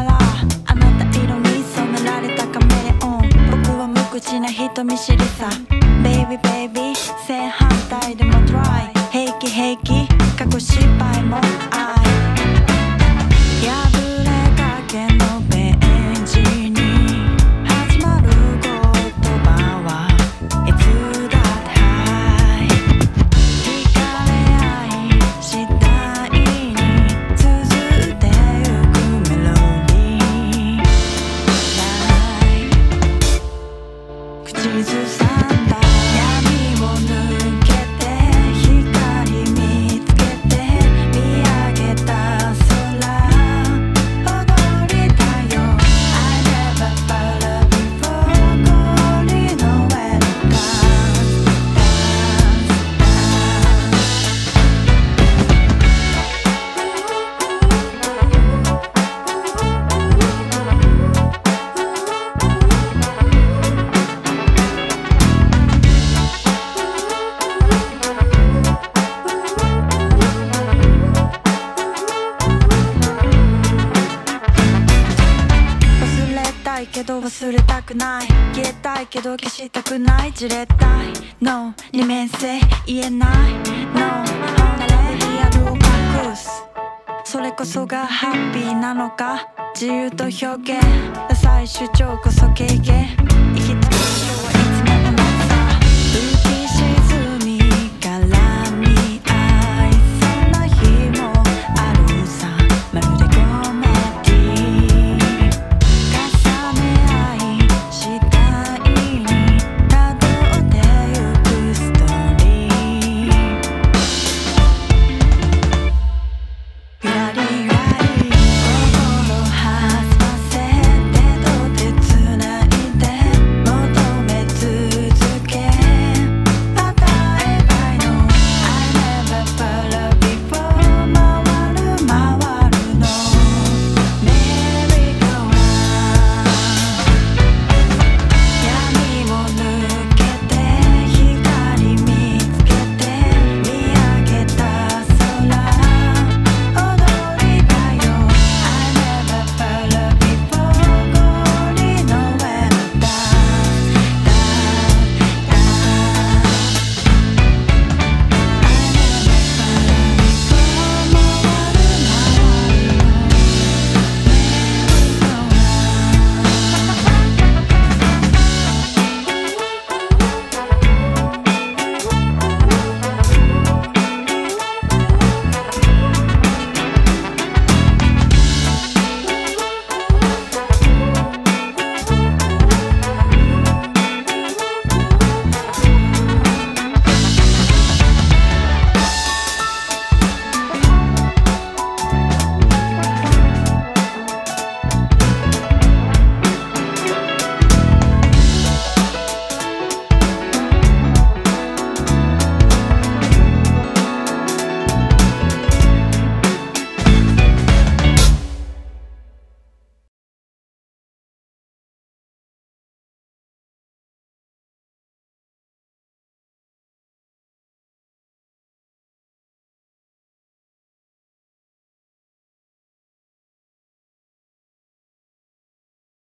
らあなた色に染められたカメレオン、僕は無口な人見知りさ。ベイビーベイビー正反対でもトライ、平気平気過去失敗も愛、破れかけのページに始まる言葉はいつだって、惹かれ合い次第に綴ってゆくメロディー、口ずさんだ闇を抜けて光見つけて見上げた空、踊りたいよ I never felt before 氷の上の忘れたいけど忘れたくない、消えたいけど消したくない、じれったい No 二面性言えない No 離れリアルを隠す、それこそがハッピーなのか、自由と表現ダサい主張こそ経験、生き尽くす